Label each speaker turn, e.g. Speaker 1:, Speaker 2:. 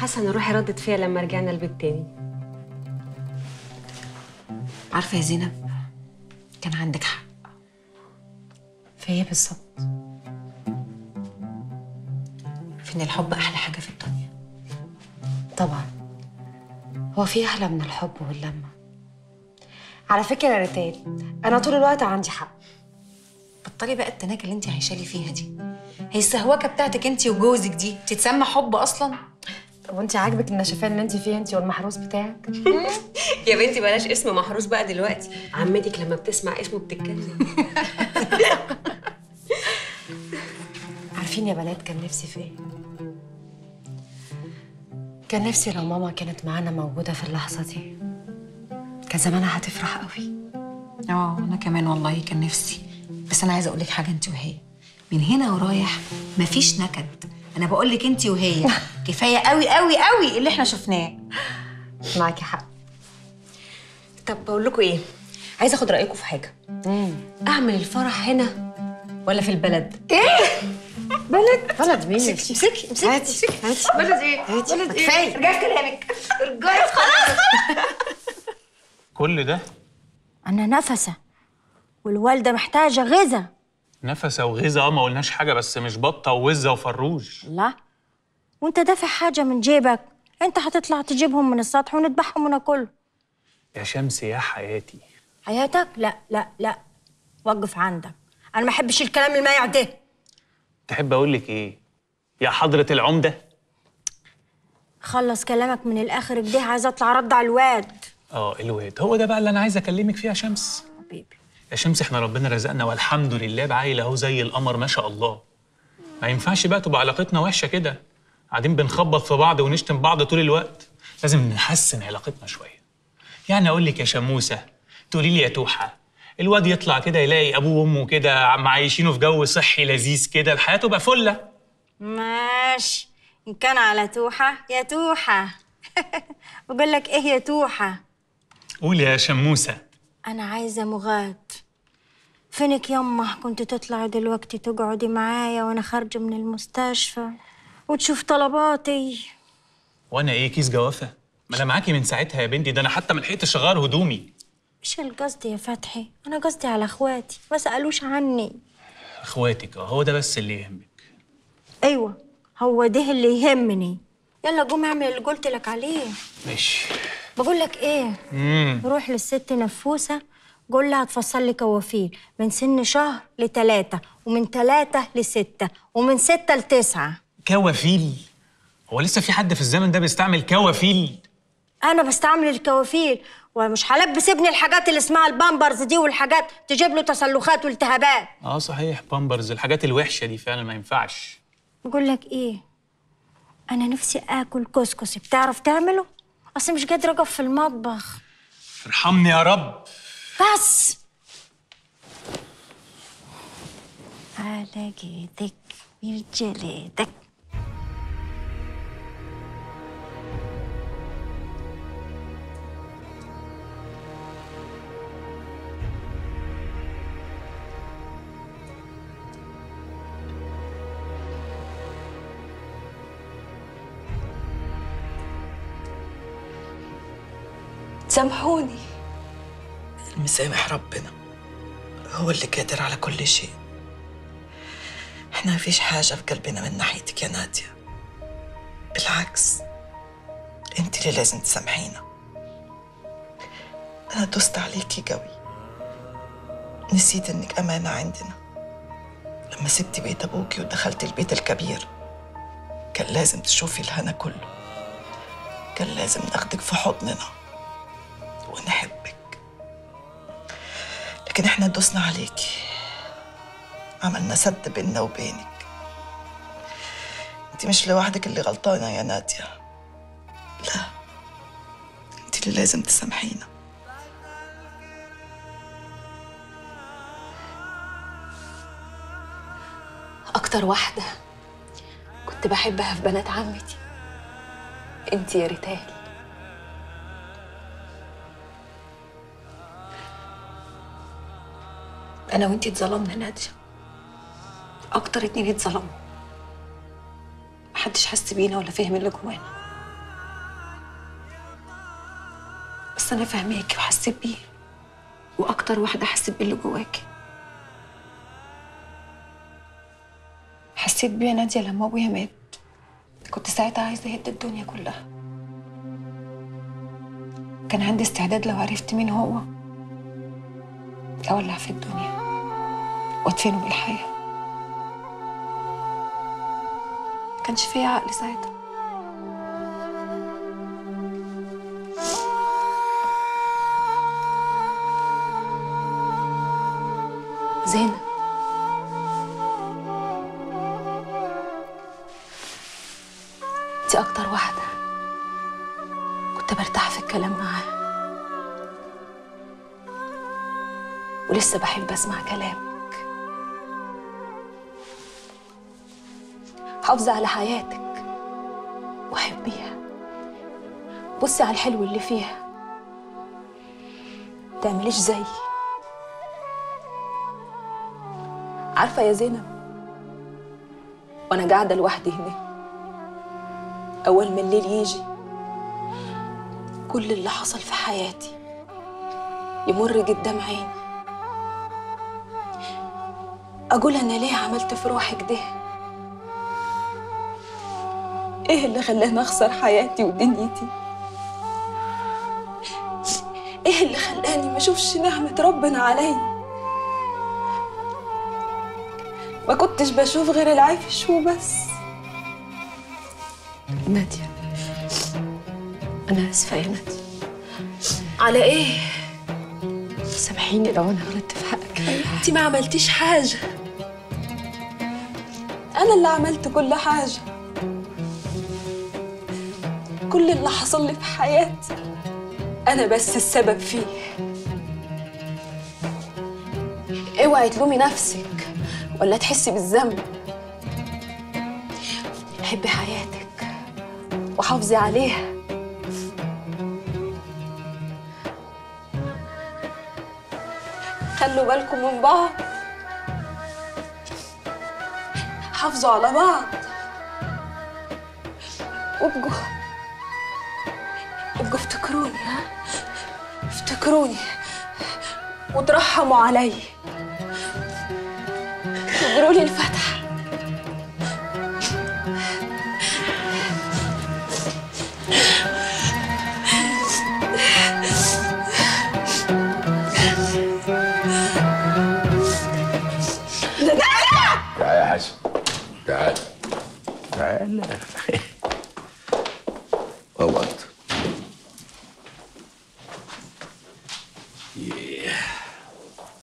Speaker 1: حاسه ان روحي ردت فيا لما رجعنا البيت تاني.
Speaker 2: عارفه يا زينب، كان عندك حق.
Speaker 1: في ايه بالظبط؟
Speaker 2: في ان الحب احلى حاجه في الدنيا.
Speaker 1: طبعا. هو في احلى من الحب واللمه؟ على فكره يا ريتال، انا طول الوقت عندي حق.
Speaker 2: بطلي بقى التناكه اللي انت عايشه لي فيها دي. هي السهوكه بتاعتك انت وجوزك دي تتسمى حب اصلا؟
Speaker 1: طب وانت عاجبك النشفان اللي انت فيه انت والمحروس بتاعك؟
Speaker 3: يا بنتي بلاش اسم محروس بقى دلوقتي، عمتك لما بتسمع اسمه بتتكلم.
Speaker 1: عارفين يا بنات كان نفسي في ايه؟ كان نفسي لو ماما كانت معانا موجوده في اللحظه دي، كان زمانها هتفرح قوي.
Speaker 2: انا كمان والله كان نفسي. بس انا عايزه اقول لك حاجه، انت وهي من هنا ورايح مفيش نكد. انا بقول لك انت وهي كفايه قوي قوي قوي اللي احنا شفناه.
Speaker 1: معاكي حق.
Speaker 3: طب بقول لكم ايه، عايزه اخد رايكم في حاجه. اعمل الفرح هنا ولا في البلد؟
Speaker 1: ايه؟ بلد مين؟
Speaker 3: امسكي
Speaker 1: هاتي
Speaker 3: بلد ايه؟
Speaker 1: بلد ايه؟ كفايه.
Speaker 3: ارجعي في كلامك، ارجعي خلاص.
Speaker 4: كل ده
Speaker 5: أنا نفسة والوالدة محتاجة غذا.
Speaker 4: نفسه وغذا. ما قلناش حاجه، بس مش بطه ووزه وفروج.
Speaker 5: لا، وانت دافع حاجة من جيبك، انت هتطلع تجيبهم من السطح ونذبحهم وناكلهم.
Speaker 4: يا شمس يا حياتي.
Speaker 5: حياتك؟ لا لا لا، وقف عندك. أنا ما أحبش الكلام المايع ده.
Speaker 4: تحب اقول لك ايه يا حضره العمده؟
Speaker 5: خلص كلامك من الآخر كده، عايزة أطلع أرد على الواد.
Speaker 4: الواد هو ده بقى اللي انا عايز اكلمك فيه يا شمس.
Speaker 5: حبيبي
Speaker 4: يا شمس، احنا ربنا رزقنا والحمد لله بعيل اهو زي القمر ما شاء الله. ما ينفعش بقى تبقى علاقتنا وحشه كده، قاعدين بنخبط في بعض ونشتم بعض طول الوقت. لازم نحسن علاقتنا شويه. يعني اقول لك يا شموسه، تقولي لي يا توحه، الواد يطلع كده يلاقي ابوه وامه كده معايشينه في جو صحي لذيذ كده، الحياه تبقى فله.
Speaker 5: ماشي، إن كان على توحة يا توحة. بقول لك إيه يا توحة؟
Speaker 4: قولي يا شموسه.
Speaker 5: أنا عايزة مغاد. فينك يمه؟ كنت تطلعي دلوقتي تقعدي معايا وأنا خارجة من المستشفى وتشوف طلباتي.
Speaker 4: وانا ايه كيس جوافه؟ ما انا معاكي من ساعتها يا بنتي، ده انا حتى ما لحقتش اغير هدومي.
Speaker 5: مش القصد يا فتحي، أنا قصدي على إخواتي، ما سألوش عني.
Speaker 4: اخواتك هو ده بس اللي يهمك.
Speaker 5: أيوة، هو ده اللي يهمني. يلا قوم اعمل اللي قلت لك عليه.
Speaker 4: ماشي.
Speaker 5: بقول لك إيه، روح للست نفوسة، قول لها تفصل لي كوافير من سن شهر ل3، ومن 3 ل6، ومن 6 ل9.
Speaker 4: كوافيل؟ هو لسه في حد في الزمن ده بيستعمل كوافيل؟
Speaker 5: انا بستعمل الكوافير، ومش هلبس ابني الحاجات اللي اسمها البامبرز دي، والحاجات تجيب له تسلخات والتهابات.
Speaker 4: صحيح، بامبرز الحاجات الوحشه دي فعلا ما ينفعش.
Speaker 5: بقول لك ايه، انا نفسي اكل كسكسي، بتعرف تعمله؟ اصل مش قادره اقف في المطبخ.
Speaker 4: ارحمني يا رب.
Speaker 5: بس على جيتك برجليتك.
Speaker 3: سامحوني.
Speaker 6: المسامح ربنا، هو اللي قادر على كل شيء. احنا مفيش حاجة في قلبنا من ناحيتك يا نادية، بالعكس انت اللي لازم تسامحينا. انا دوست عليكي قوي، نسيت انك امانة عندنا. لما سبتي بيت ابوكي ودخلتي البيت الكبير كان لازم تشوفي الهنا كله، كان لازم ناخدك في حضننا ونحبك. لكن احنا دوسنا عليكي، عملنا سد بيننا وبينك. انت مش لوحدك اللي غلطانة يا نادية، لا، انت اللي لازم تسامحينا.
Speaker 3: اكتر واحده كنت بحبها في بنات عمتي انت يا ريتال. انا وانتي اتظلمنا نادية، اكتر 2 اتظلموا. محدش حس بينا ولا فهم اللي جوانا.
Speaker 2: بس انا فاهماكي وحسيت بيه، واكتر واحده حسيت باللي جواكي. حسيت بيه يا ناديه لما ابويا مات. كنت ساعتها عايزه اهد الدنيا كلها. كان عندي استعداد لو عرفت مين هو اولع في الدنيا وادفنه بالحياه. كانش فيا عقل ساعتها. زينب، انتي اكتر واحده كنت برتاح في الكلام معاها، ولسه بحب اسمع كلامك. حافظي على حياتك وحبيها، بصي على الحلو اللي فيها، متعمليش زيي. عارفه يا زينب، وانا قاعده لوحدي هنا اول ما الليل يجي كل اللي حصل في حياتي يمر قدام عيني، اقول انا ليه عملت في روحي كده؟ ايه اللي خلاني اخسر حياتي ودنيتي؟ ايه اللي خلاني ما اشوفش نعمه ربنا عليا؟ ما كنتش بشوف غير العفش وبس.
Speaker 1: نادية، أنا آسفة يا نادية.
Speaker 2: على ايه؟
Speaker 1: سامحيني لو أنا غلطت في حقك.
Speaker 2: انتي ما عملتيش حاجه، انا اللي عملت كل حاجه. كل اللي حصل لي في حياتي انا بس السبب فيه. اوعي تلومي نفسك ولا تحسي بالذنب. حبي حياتك وحافظي عليها. خلوا بالكم من بعض، حافظوا على بعض، وابقوا افتكروني، افتكروني وترحموا علي، وقولوا لي الفاتحة.
Speaker 7: تعال يا حسن، تعال تعال. اقعد.